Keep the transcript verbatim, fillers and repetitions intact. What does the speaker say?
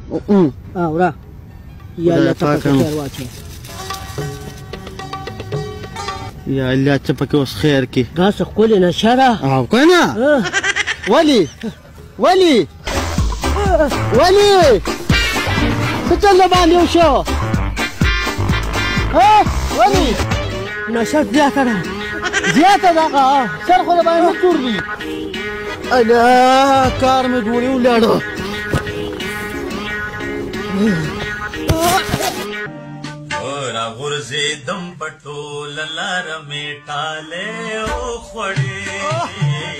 وړه یا الله ته پکې خیر واچوه یا الله ته پکې اوس خیر کړي داسې ښکلې نشه ده او که نه ولې ولې ولې څه چل باندې وشو ولې نشه زیاته ده زیاته ده هغه سر خو د باندې نه تور دي الله کار مې ډوړې ولاړه راغورځېدم په ټوله لاره مې ټالۍ وخوړې